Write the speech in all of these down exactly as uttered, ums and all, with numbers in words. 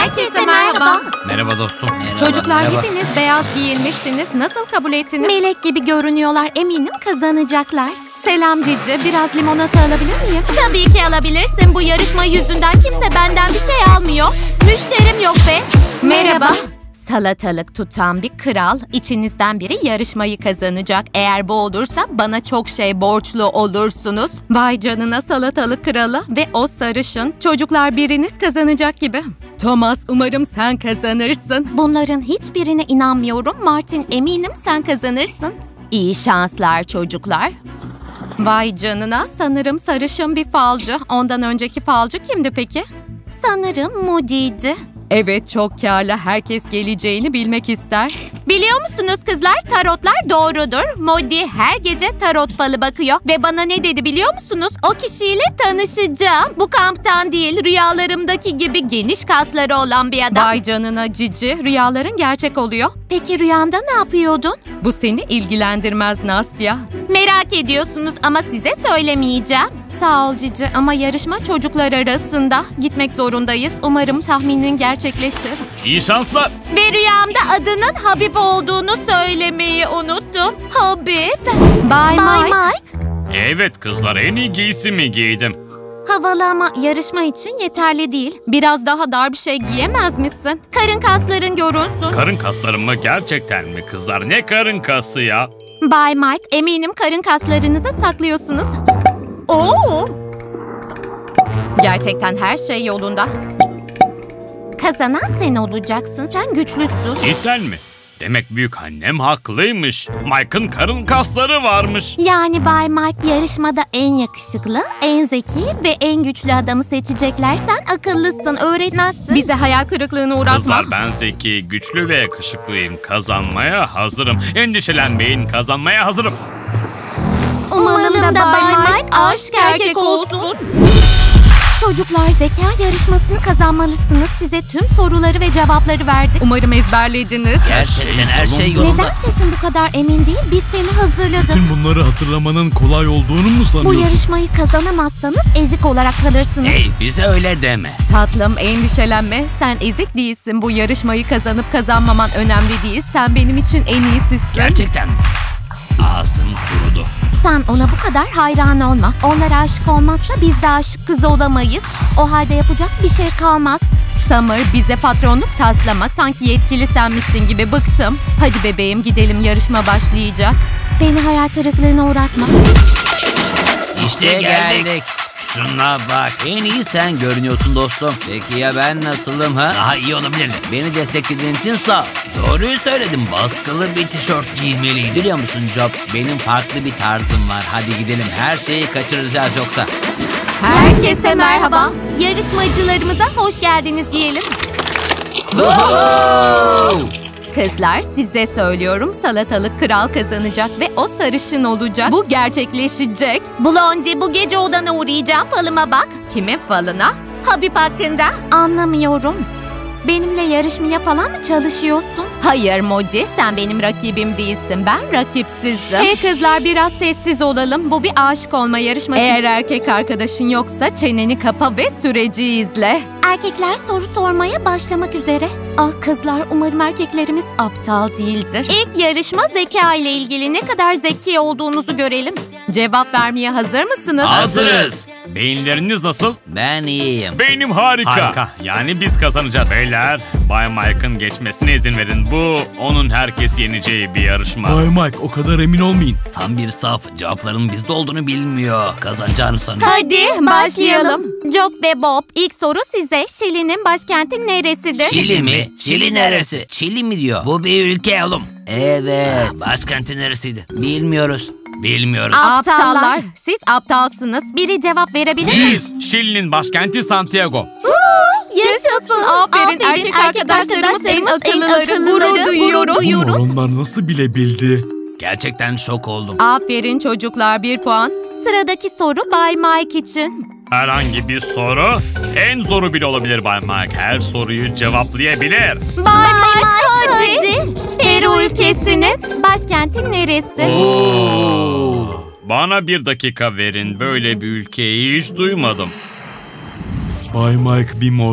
Herkese merhaba. Merhaba dostum. Merhaba, Çocuklar merhaba. hepiniz beyaz giyinmişsiniz. Nasıl kabul ettiniz? Melek gibi görünüyorlar. Eminim kazanacaklar. Selam Cici. Biraz limonata alabilir miyim? Tabii ki alabilirsin. Bu yarışma yüzünden kimse benden bir şey almıyor. Müşterim yok be. Merhaba. Salatalık tutan bir kral, içinizden biri yarışmayı kazanacak. Eğer bu olursa bana çok şey borçlu olursunuz. Vay canına salatalık kralı ve o sarışın. Çocuklar biriniz kazanacak gibi. Thomas, umarım sen kazanırsın. Bunların hiçbirine inanmıyorum. Martin, eminim sen kazanırsın. İyi şanslar çocuklar. Vay canına, sanırım sarışın bir falcı. Ondan önceki falcı kimdi peki? Sanırım Moody'ydi. Evet, çok kârlı. Herkes geleceğini bilmek ister. Biliyor musunuz kızlar, tarotlar doğrudur. Moody her gece tarot falı bakıyor. Ve bana ne dedi biliyor musunuz? O kişiyle tanışacağım. Bu kamptan değil, rüyalarımdaki gibi geniş kasları olan bir adam. Vay canına Cici, rüyaların gerçek oluyor. Peki rüyanda ne yapıyordun? Bu seni ilgilendirmez Nastya. Merak ediyorsunuz ama size söylemeyeceğim. Sağ ol Cici ama yarışma çocuklar arasında. Gitmek zorundayız. Umarım tahminin gerçekleşir. İyi şanslar. Ve rüyamda adının Habib olduğunu söylemeyi unuttum. Habib. Bye, Bye Mike. Mike. Evet kızlar, en iyi giysimi giydim. Havalı ama yarışma için yeterli değil. Biraz daha dar bir şey giyemez misin? Karın kasların görünsün. Karın kaslarım mı gerçekten mi kızlar? Ne karın kası ya? Bye Mike, eminim karın kaslarınızı saklıyorsunuz. Oo! Gerçekten her şey yolunda. Kazanan sen olacaksın. Sen güçlüsün. Cidden mi? Demek büyük annem haklıymış. Mike'ın karın kasları varmış. Yani Bay Mike yarışmada en yakışıklı, en zeki ve en güçlü adamı seçecekler. Sen akıllısın, öğretmezsin. Bize hayal kırıklığına uğratma. Kızlar, ben zeki, güçlü ve yakışıklıyım. Kazanmaya hazırım. Endişelenmeyin, kazanmaya hazırım. Umalım da Bay Mike aşk erkek olsun. Çocuklar, zeka yarışmasını kazanmalısınız. Size tüm soruları ve cevapları verdik. Umarım ezberlediniz. Gerçekten her şey yolunda. Neden sesin bu kadar emin değil? Biz seni hazırladık. Tüm bunları hatırlamanın kolay olduğunu mu Bu sanıyorsun? yarışmayı kazanamazsanız ezik olarak kalırsınız. Hey, bize öyle deme. Tatlım, endişelenme. Sen ezik değilsin. Bu yarışmayı kazanıp kazanmaman önemli değil. Sen benim için en iyisisin. Gerçekten ağzım kurudu. Sen ona bu kadar hayran olma. Onlara aşık olmazsa biz de aşık kız olamayız. O halde yapacak bir şey kalmaz. Summer, bize patronluk taslama. Sanki yetkili senmişsin gibi, bıktım. Hadi bebeğim, gidelim, yarışma başlayacak. Beni hayal kırıklığına uğratma. İşte geldik. Şuna bak, en iyi sen görünüyorsun dostum. Peki ya ben nasılım ha? Daha iyi olabilirdi. Beni desteklediğin için sağ ol. Doğruyu söyledim, baskılı bir tişört giymeliydim. Biliyor musun Job, benim farklı bir tarzım var. Hadi gidelim, her şeyi kaçıracağız yoksa. Herkese merhaba. Yarışmacılarımıza hoş geldiniz diyelim. Kızlar, size söylüyorum, salatalık kral kazanacak ve o sarışın olacak. Bu gerçekleşecek. Blondie, bu gece odana uğrayacağım. Falıma bak. Kimin falına? Habib hakkında. Anlamıyorum. Benimle yarışmaya falan mı çalışıyorsun? Hayır Moody, sen benim rakibim değilsin. Ben rakipsizim. Hey kızlar, biraz sessiz olalım. Bu bir aşık olma yarışması. Eğer erkek arkadaşın yoksa çeneni kapa ve süreci izle. Erkekler soru sormaya başlamak üzere. Ah kızlar, umarım erkeklerimiz aptal değildir. İlk yarışma zeka ile ilgili. Ne kadar zeki olduğunuzu görelim. Cevap vermeye hazır mısınız? Hazırız. Beyinleriniz nasıl? Ben iyiyim. Beynim harika. Harika. Yani biz kazanacağız. Beyler, Bay Mike'ın geçmesine izin verin. Bu, onun herkesi yeneceği bir yarışma. Bay Mike, o kadar emin olmayın. Tam bir saf, cevapların bizde olduğunu bilmiyor. Kazanacağını sanıyor. Hadi başlayalım. Job ve Bob, ilk soru size. Şili'nin başkenti neresidir? Şili mi? Şili neresi? Şili mi diyor? Bu bir ülke oğlum. Evet, başkenti neresiydi? Bilmiyoruz. Bilmiyoruz. Aptallar. Siz aptalsınız. Biri cevap verebilir mi? Biz, Şili'nin başkenti Santiago. Yaşasın. Aferin, erkek arkadaşlarımız en akıllıları. Gurur duyuyoruz. Bu moronlar nasıl bilebildi? Gerçekten şok oldum. Aferin çocuklar, bir puan. Sıradaki soru Bay Mike için. Herhangi bir soru, en zoru bile olabilir Bay Mike. Her soruyu cevaplayabilir. Bay Mike, hadi. Peru ülkesinin başkenti neresi? Oo. Bana bir dakika verin. Böyle bir ülkeyi hiç duymadım. Bay Mike bir moron.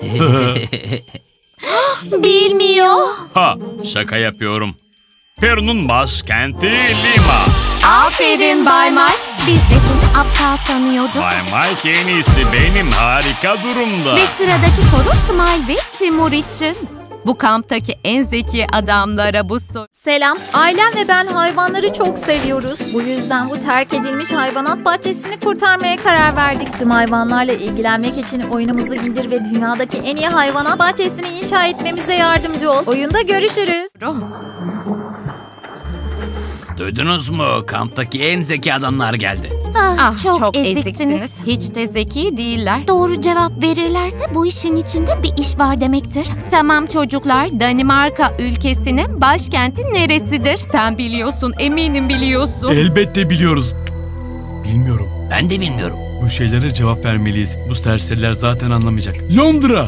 Bilmiyor. Ha, şaka yapıyorum. Peru'nun başkenti Lima. Aferin Bay Mike. Biz de seni aptal sanıyorduk. Bay Mike en iyisi benim, harika durumda. Ve sıradaki soru Smile ve Timur için. Bu kamptaki en zeki adamlara bu soru. Selam. Ailem ve ben hayvanları çok seviyoruz. Bu yüzden bu terk edilmiş hayvanat bahçesini kurtarmaya karar verdik. Tüm hayvanlarla ilgilenmek için oyunumuzu indir ve dünyadaki en iyi hayvanat bahçesini inşa etmemize yardımcı ol. Oyunda görüşürüz. Duydunuz mu? Kamptaki en zeki adamlar geldi. Ah, Ah, çok, çok, eziksiniz. eziksiniz. Hiç de zeki değiller. Doğru cevap verirlerse bu işin içinde bir iş var demektir. Tamam çocuklar, Danimarka ülkesinin başkenti neresidir? Sen biliyorsun, eminim biliyorsun. Elbette biliyoruz. Bilmiyorum. Ben de bilmiyorum. Bu şeylere cevap vermeliyiz. Bu serseriler zaten anlamayacak. Londra!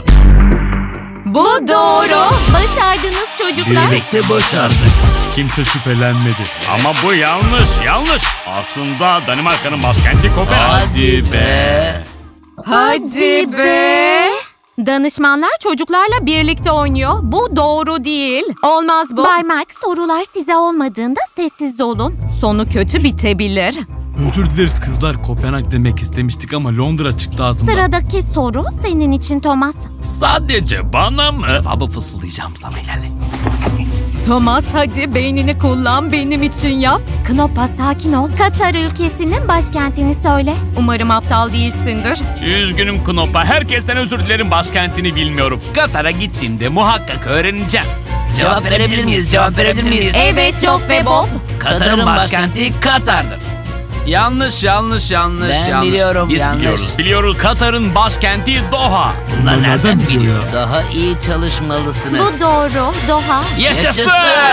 Bu doğru. Başardınız çocuklar. Birlikte başardık. Kimse şüphelenmedi. Ama bu yanlış, yanlış. Aslında Danimarka'nın başkenti Kopenhag. Hadi be. Hadi be. Danışmanlar çocuklarla birlikte oynuyor. Bu doğru değil. Olmaz bu. Bay Mike, sorular size olmadığında sessiz olun. Sonu kötü bitebilir. Özür dileriz kızlar. Kopenhag demek istemiştik ama Londra çıktı ağzımdan. Sıradaki soru senin için Thomas. Sadece bana mı? Cevabı fısıldayacağım sana, ilerle. Thomas hadi beynini kullan, benim için yap. Knopa, sakin ol. Katar ülkesinin başkentini söyle. Umarım aptal değilsindir. Üzgünüm Knopa, herkesten özür dilerim, başkentini bilmiyorum. Katar'a gittiğimde muhakkak öğreneceğim. Cevap verebilir miyiz? Cevap verebilir miyiz? Evet Jock ve Bob. Katar'ın başkenti Katar'dır. Yanlış, yanlış, yanlış, Ben yanlış. biliyorum, Biz yanlış. biliyoruz. Biliyoruz, Katar'ın başkenti Doha. Bunlar nereden biliyor ya? Daha iyi çalışmalısınız. Bu doğru. Doha. Yaşasın!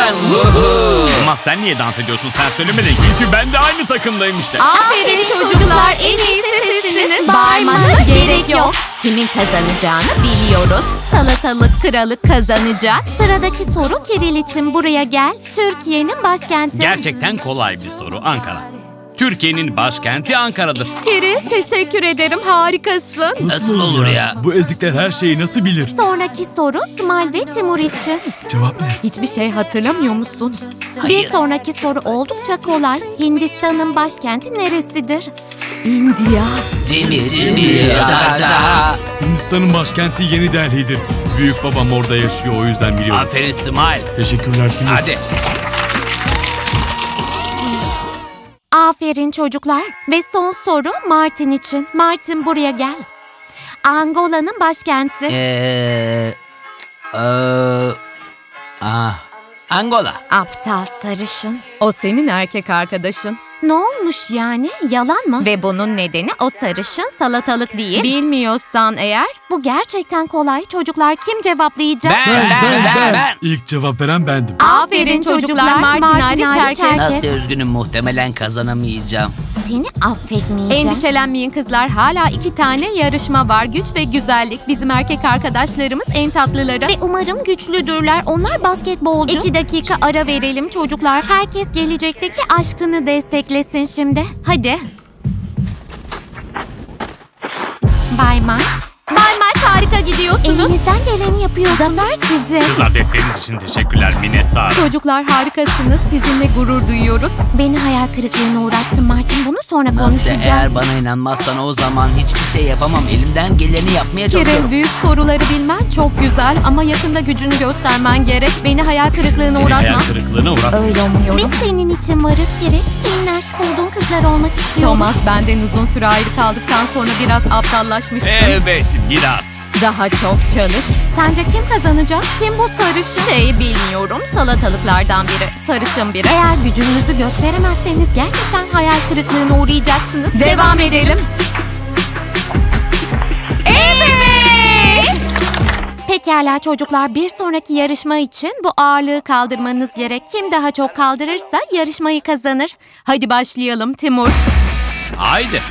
Ama sen niye dans ediyorsun? Sen söylemedin. Çünkü ben de aynı takımdayım işte. Aferin çocuklar. En iyisi sizsiniz. Bağırmanıza gerek yok. Kimin kazanacağını biliyoruz. Salatalık kralı kazanacak. Sıradaki soru Kiril için, buraya gel. Türkiye'nin başkenti. Gerçekten kolay bir soru. Ankara. Türkiye'nin başkenti Ankara'dır. Kiril teşekkür ederim, harikasın. Nasıl olur ya? Bu ezikler her şeyi nasıl bilir? Sonraki soru Smile ve Timur için. Cevap ne? Hiçbir şey hatırlamıyor musun? Bir sonraki soru oldukça kolay. Hindistan'ın başkenti neresidir? India. Cimri, cimri, raja. Hindistan'ın başkenti Yeni Delhi'dir. Büyük babam orada yaşıyor, o yüzden biliyorum. Aferin Smile. Teşekkürler Timur. Hadi. Aferin çocuklar. Ve son soru Martin için. Martin, buraya gel. Angola'nın başkenti. Eee... Eee... Ah... Angola. Aptal sarışın. O senin erkek arkadaşın. Ne olmuş yani? Yalan mı? Ve bunun nedeni o sarışın salatalık değil. Bilmiyorsan eğer. Bu gerçekten kolay. Çocuklar, kim cevaplayacak? Ben, ben, ben, ben. İlk cevap veren bendim. Aferin çocuklar. Martin hariç herkes. Nasıl üzgünüm, muhtemelen kazanamayacağım. Seni affetmeyeceğim. Endişelenmeyin kızlar. Hala iki tane yarışma var. Güç ve güzellik. Bizim erkek arkadaşlarımız en tatlıları. Ve umarım güçlüdürler. Onlar basketbolcu. İki dakika ara verelim çocuklar. Herkes gelecekteki aşkını desteklesin şimdi. Hadi. Bay Mike. Bay Mike, harika gidiyorsunuz. Elinizden geleni yapıyor. Zafer sizin. Kızlar, desteğiniz için teşekkürler, minnettar. Çocuklar harikasınız. Sizinle gurur duyuyoruz. Beni hayal kırıklığına uğrattın Martin. Bunu sonra Nasıl, konuşacağız. eğer bana inanmazsan o zaman hiçbir şey yapamam. Elimden geleni yapmaya çalışıyorum. Kiril, büyük soruları bilmen çok güzel ama yakında gücünü göstermen gerek. Beni hayal kırıklığına Seni hayal uğratma. kırıklığına uğratma. Öyle umuyorum. Biz senin için varız Kiri. Senin aşık olduğun kızlar olmak istiyorum. Thomas, benden uzun süre ayrı kaldıktan sonra biraz aptallaşmışsın. Evet, biraz. Daha çok çalış. Sence kim kazanacak? Kim bu sarışın? Şey bilmiyorum. Salatalıklardan biri. Sarışın biri. Eğer gücünüzü gösteremezseniz gerçekten hayal kırıklığına uğrayacaksınız. Devam edelim. Evet. Pekala çocuklar, bir sonraki yarışma için bu ağırlığı kaldırmanız gerek. Kim daha çok kaldırırsa yarışmayı kazanır. Hadi başlayalım Timur. Haydi.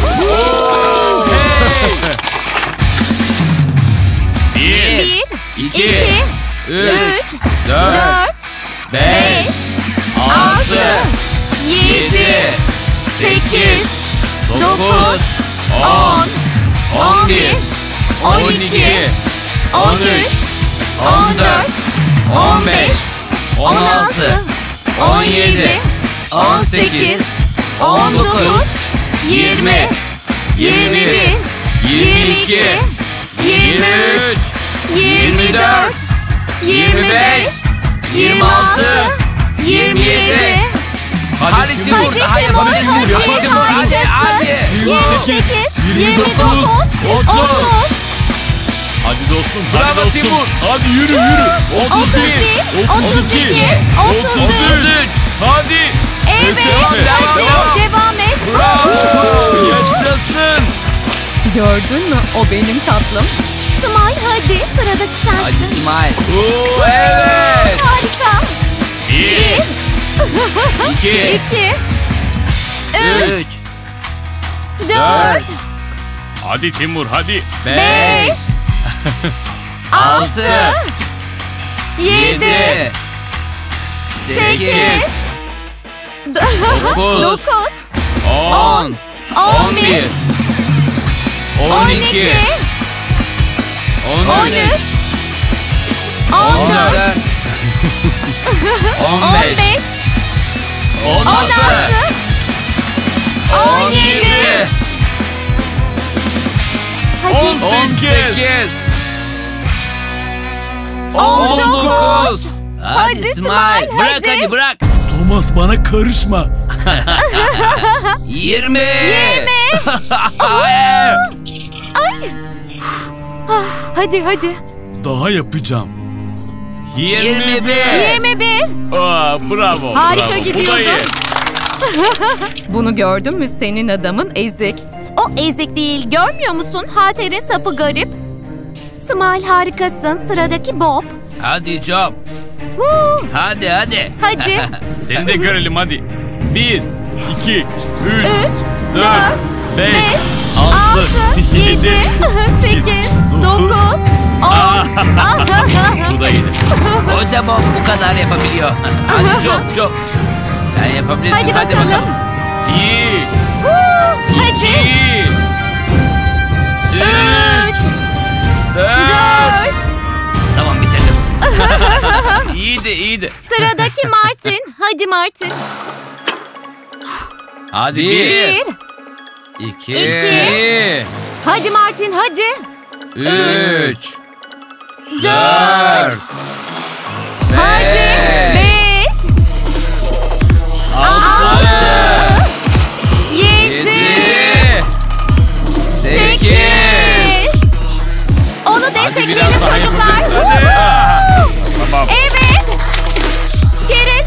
Bir, Bir, iki, iki, üç, üç, dört, dört, beş, altı, yedi, sekiz, dokuz, on, on bir, on iki, on üç, on dört, on beş, on altı, on yedi, on sekiz, on dokuz, yirmi, yirmi bir, yirmi iki, yirmi üç, yirmi dört, yirmi beş, yirmi altı, yirmi yedi. Hadi Timur, daha yapabilirsin. hadi, Hadi Timur, hadi, hadi. yirmi sekiz, yirmi dokuz, otuz. Hadi dostum, hadi Bravo dostum. Timur. Hadi yürü yürü. otuz bir, otuz iki, otuz üç. Hadi. Evet, Devam et, hadi devam. devam et. Bravo. Yaşasın. Gördün mü? O benim tatlım. Smile hadi, sıradaki sensin. Hadi Smile. Oo, evet. Harika. Bir. İki. İki, üç, Üç. dört, Hadi Timur, hadi. beş, Altı. yedi, sekiz, Dokuz. dokuz, On. on bir, On on iki. iki, On on üç, on On dört, dört. On on beş. beş, On on altı. altı, on yedi, hadi On sekiz. on dokuz. Hadi Hadi Smile. Smile, Bırak hadi. hadi bırak. Thomas bana karışma. Yirmi. Yirmi. Hayır. Hadi hadi. Daha yapacağım. Yirmi bir. Yirmi bir. Aa, bravo. Harika bravo. Bu da gidiyordun. iyi. Bunu gördün mü? Senin adamın ezik. O ezik değil, görmüyor musun? Halterin sapı garip. Smile harikasın. Sıradaki Bob. Hadi Job. Hadi hadi. Hadi. Seni de görelim hadi. Bir, iki, üç, Üç, dört, dört, beş, beş, altı, altı, yedi, yedi, sekiz, dokuz, on. Bu da iyiydi. Koca Bob bu kadar yapabiliyor. Hadi Job Job. Sen yapabilirsin. Hadi bakalım. Bir, Hadi. iki, Üç, Dört. dört. Tamam bitirdim. İyiydi iyiydi. Sıradaki Martin. Hadi Martin. Hadi bir. Bir. İki. İki. Hadi Martin hadi. Üç. Dört. Hadi. Beş. Altı. Yedi. Sekiz. Onu destekleyelim çocuklar. Tamam. Evet. Kerin.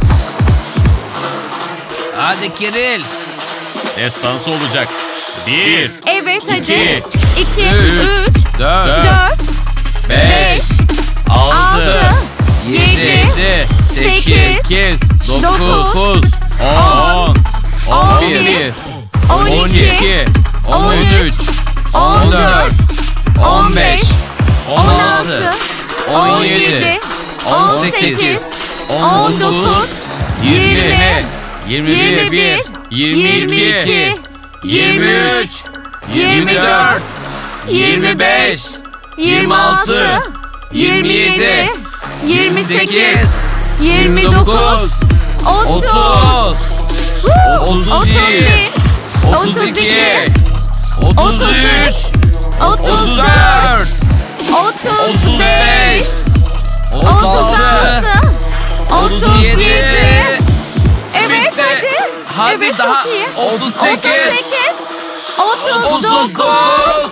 Hadi Kiril. Destansı olacak. Bir, Evet hadi. İki. İki. Üç. Üç. Dört. Dört. Beş. Altı. Altı. Yedi. Yedi. Sekiz. Sekiz. Dokuz. Dokuz. On. On Bir. bir. On On iki. iki. On üç. On dört. On beş. On altı. On yedi. On sekiz. On dokuz. Yirmi. Yirmi bir. Yirmi iki. Yirmi üç. Yirmi dört. Yirmi beş. Yirmi altı. Yirmi yedi. Yirmi sekiz. Yirmi dokuz. Otuz. Otuz. Otuz Otuz bir. bir. Otuz Otuz iki. iki. Otuz üç. Otuz Otuz dört. dört. Otuz Otuz beş. beş. Otuz altı. Otuz yedi. Evet Bitti. hadi. Hadi Evet daha. çok iyi. Otuz sekiz. Otuz Otuz dokuz. dokuz.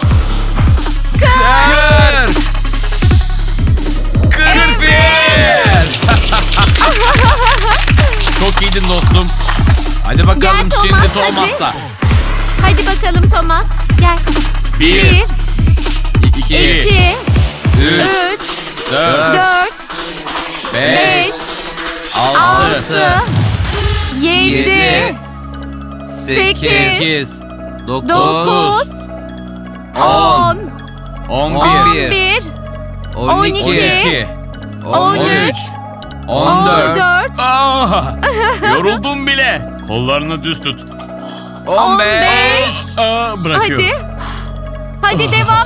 Kırk. Kırk bir. Çok iyiydin dostum. Hadi bakalım Gel Thomas, şimdi hadi. Thomas'la. Hadi bakalım Thomas. Gel. Bir. Bir. İki. İki. Üç. Üç. Dört. Dört. Beş. Beş. Altı. Altı. Yedi. Yedi. Sekiz. Sekiz. Dokuz. Dokuz. On. On. On On bir. bir. On iki. On üç. On On dört. dört. Aa, yoruldum bile. Kollarını düz tut. On beş. Aa, bırakıyorum. Hadi. Hadi devam et.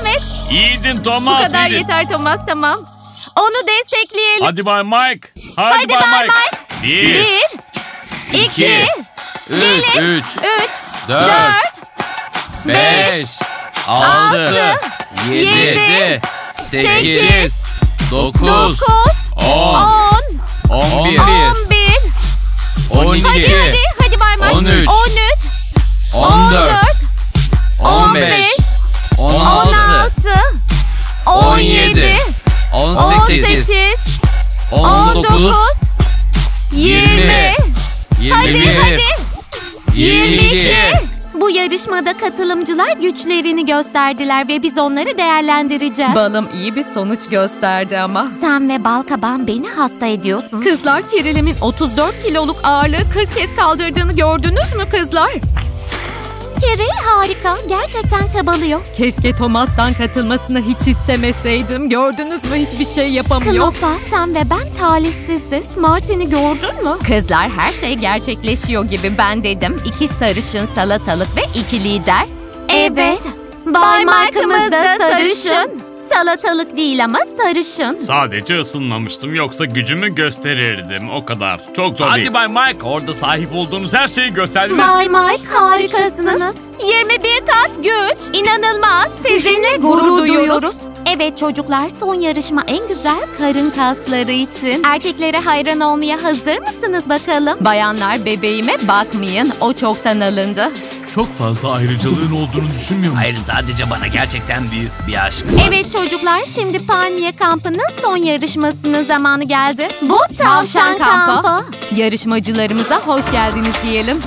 İyiydin Bu Thomas. kadar iyiydin. yeter Thomas, tamam. Onu destekleyelim. Hadi Bay Mike. Hadi, Hadi Bay Bay Mike. Mike. Bir. Bir, iki, Üç. Üç. üç, Dört. dört, Beş. altı, Altı. yedi, Yedi. sekiz, Sekiz. Dokuz. dokuz, On. on, On bir. on bir. On Hadi iki. hadi, hadi Bay Mike. On üç. on üç, On dört. on On beş, beş. On on altı. altı, on yedi, On on sekiz. sekiz, On on dokuz. dokuz, yirmi. Yirmi Hadi bir. hadi. Yirmi iki. Bu yarışmada katılımcılar güçlerini gösterdiler ve biz onları değerlendireceğiz. Balım iyi bir sonuç gösterdi ama. Sen ve Balkaban beni hasta ediyorsun. Kızlar, Kirill'imin otuz dört kiloluk ağırlığı kırk kez kaldırdığını gördünüz mü kızlar? Kirill harika. Gerçekten çabalıyor. Keşke Thomas'tan katılmasını hiç istemeseydim. Gördünüz mü, hiçbir şey yapamıyor. Knopa, sen ve ben talihsiziz. Martin'i gördün mü? Kızlar, her şey gerçekleşiyor gibi ben dedim. İki sarışın salatalık ve iki lider. Evet. Bay Mike'ımız da sarışın. Salatalık değil ama sarışın. Sadece ısınmamıştım, yoksa gücümü gösterirdim. O kadar. Çok zor değil. Hadi Bay Mike. Orada sahip olduğunuz her şeyi gösterdiniz. Bay Mike harikasınız. yirmi bir kat güç. İnanılmaz. Sizinle gurur duyuyoruz. Evet çocuklar, son yarışma en güzel karın kasları için. Erkeklere hayran olmaya hazır mısınız bakalım? Bayanlar, bebeğime bakmayın. O çoktan alındı. Çok fazla ayrıcalığın olduğunu düşünmüyor musun? Hayır, sadece bana gerçekten büyük bir aşk. Evet çocuklar, şimdi Palmiye kampının son yarışmasının zamanı geldi. Bu tavşan, Tavşan kampı. kampı. Yarışmacılarımıza hoş geldiniz diyelim.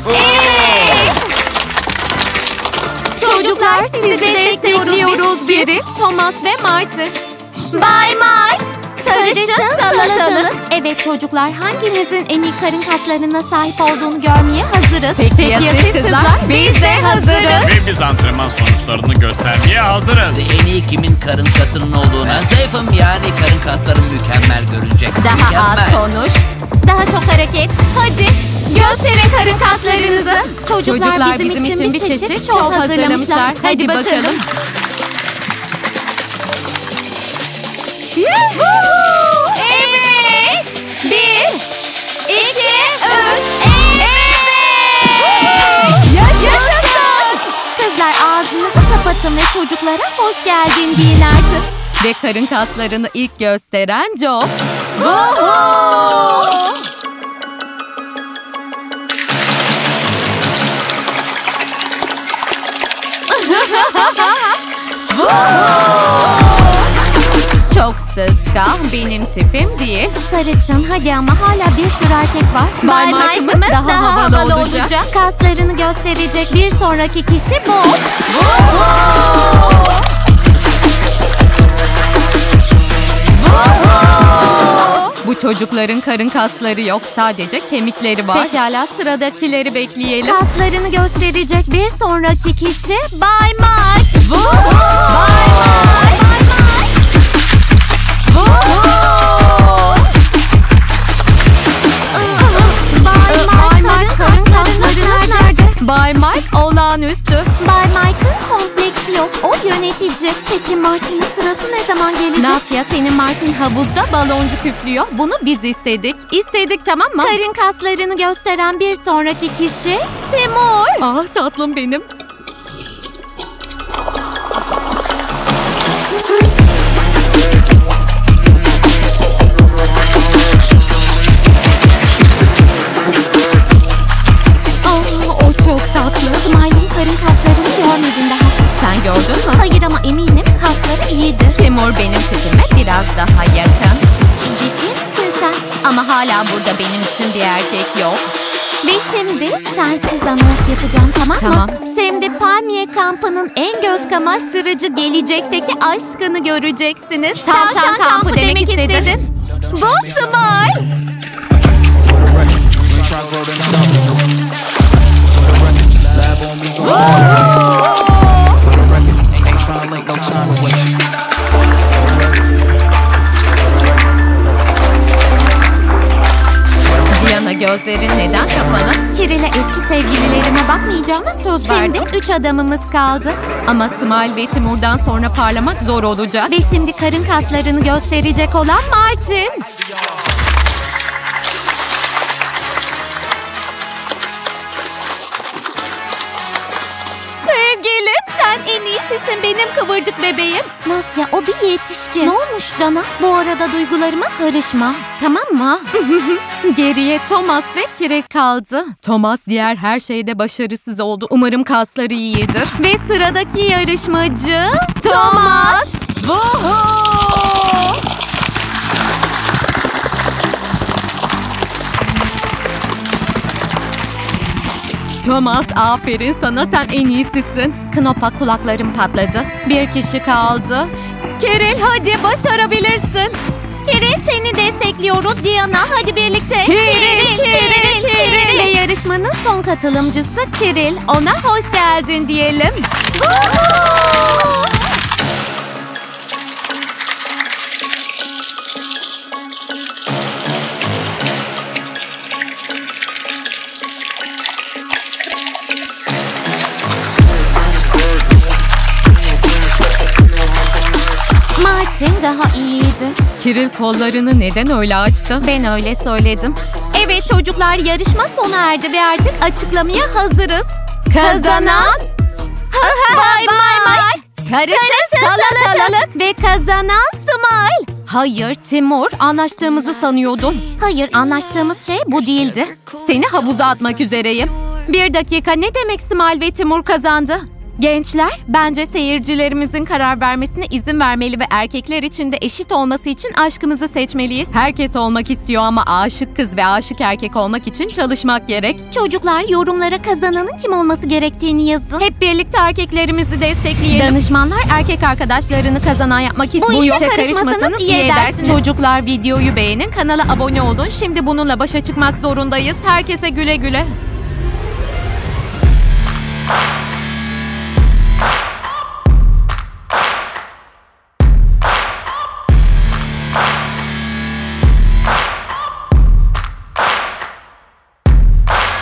Çocuklar, sizi destekliyoruz. Biri, Thomas ve Martin. Bay Mike, sarışın salatalık. Evet çocuklar, hanginizin en iyi karın kaslarına sahip olduğunu görmeye hazırız. Peki ya siz kızlar? Biz de hazırız. Ve biz antrenman sonuçlarını göstermeye hazırız. En iyi kimin karın kasının olduğunu. Ben zayıfım, yani karın kaslarım mükemmel görünecek. Daha az Mükemmel. konuş. Daha çok hareket. Hadi gösterin karın kaslarınızı. Çocuklar, Çocuklar bizim, için bir çeşit şov hazırlamışlar. Hadi bakalım. Yuhuu! Evet. Bir, iki, üç. Evet. Yaşasın. Kızlar, ağzınızı kapatın ve çocuklara hoş geldin deyin artık. Ve karın kaslarını ilk gösteren Joe. Çok sıska, benim tipim değil. Sarışın hadi, ama hala bir sürü erkek var. Bay Mike'ımız daha havalı olacak. Kaslarını gösterecek bir sonraki kişi bu. Bu çocukların karın kasları yok, sadece kemikleri var. Pekala, sıradakileri bekleyelim. Kaslarını gösterecek bir sonraki kişi Bay Mike. Bay Mike. Bay Mike, karın kaslarınız nerede? Bay Mike olağanüstü. Bay Mike'ın kompleksi yok. O yönetici. Peki Martin'in sırası ne zaman gelecek? Nasya, senin Martin havuzda baloncu küflüyor. Bunu biz istedik. İstedik, tamam mı? Karın kaslarını gösteren bir sonraki kişi Timur. Ah tatlım benim. Oh, o çok tatlı. Smiley'in karın kaslarını görmedin daha. Sen gördün mü? Hayır, ama eminim kasları iyidir. Timur benim tipime biraz daha yakın. Ciddi misin sen? Ama hala burada benim için bir erkek yok. Ve şimdi sensiz anons yapacağım, tamam mı? Tamam. Şimdi Palmiye kampının en göz kamaştırıcı gelecekteki aşkını göreceksiniz. Tavşan kampı demek istedin. Bu Smile. Diana, gözlerin neden kapalı? Kirill'e eski sevgililerime bakmayacağıma söz verdim. Şimdi üç adamımız kaldı. Ama Smile ve Timur'dan sonra parlamak zor olacak. Ve şimdi karın kaslarını gösterecek olan Martin. Sevgilim, sen en iyisisin benim kıvırcık bebeğim. Nasya, o bir yetişkin. Ne olmuş Dana? Bu arada duygularıma karışma. Tamam mı? Geriye Thomas ve Kiril kaldı. Thomas diğer her şeyde başarısız oldu. Umarım kasları iyidir. Ve sıradaki yarışmacı Thomas. Thomas, aferin sana, sen en iyisisin. Knopa, kulaklarım patladı. Bir kişi kaldı. Kiril, hadi başarabilirsin. Kiril, seni destekliyoruz Diana. Hadi birlikte. Kiril, Kiril, Kiril. Ve yarışmanın son katılımcısı Kiril. Ona hoş geldin diyelim. Martin daha iyiydi. Kiril kollarını neden öyle açtı? Ben öyle söyledim. Evet çocuklar, yarışma sona erdi ve artık açıklamaya hazırız. Kazanan Bay Bay, karışık salatalık ve kazanan Smile. Hayır Timur, anlaştığımızı sanıyordum. Hayır, anlaştığımız şey bu değildi. Seni havuza atmak üzereyim. Bir dakika, ne demek Smile ve Timur kazandı? Gençler, bence seyircilerimizin karar vermesine izin vermeli ve erkekler için de eşit olması için aşkımızı seçmeliyiz. Herkes olmak istiyor ama aşık kız ve aşık erkek olmak için çalışmak gerek. Çocuklar, yorumlara kazananın kim olması gerektiğini yazın. Hep birlikte erkeklerimizi destekleyelim. Danışmanlar erkek arkadaşlarını kazanan yapmak istiyor. Bu işe karışmasanız iyi edersiniz. Çocuklar, videoyu beğenin, kanala abone olun. Şimdi bununla başa çıkmak zorundayız. Herkese güle güle.